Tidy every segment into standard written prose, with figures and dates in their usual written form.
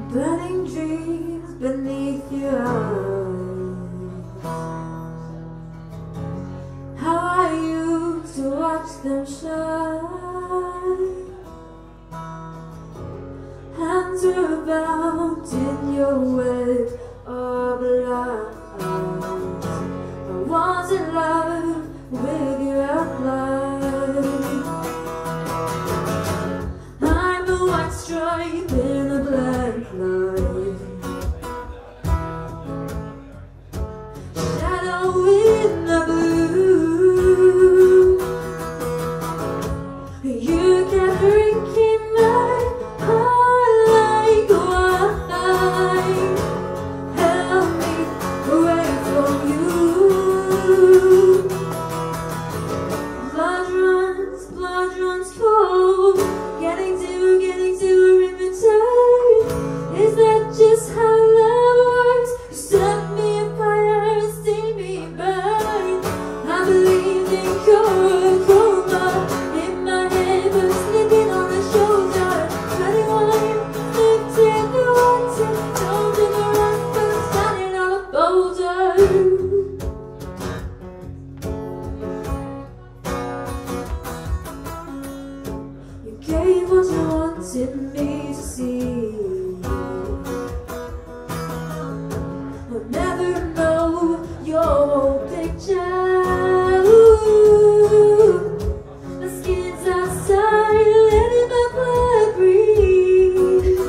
burning dreams beneath your eyes. How I used to watch them shine. Hands were bound in your web of light. I was in love with your outline. I'm a white stripe in a black line, shadow in the blue. You kept drinking my heart like wine. Help me away from you. Blood runs cold. Getting to return. Is that just how love works? You set me afire and see me burn. I believed in your coma. In my head was slipping on the shoulder. 21, 15, the water. Don't do the run, but standing on a boulder. You gave what you wanted me to see. I'll never know your whole picture. My skin's outside, letting my blood breathe.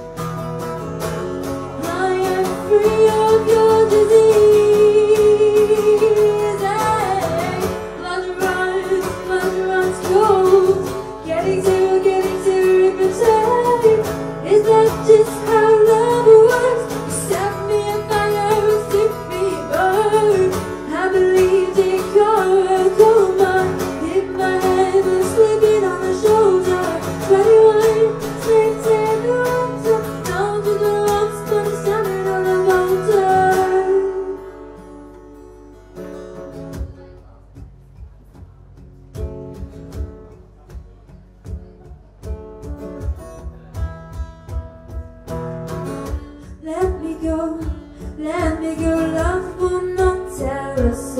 I am free of your disease. Blood runs cold. Getting to return. Is that just how love works? You set me afire and see me burn. I believed in your coma. In my head was slipping on the shoulder. 21, 16, the water. Down to the rocks, but I'm standing on a boulder. Let me go, love will not tear us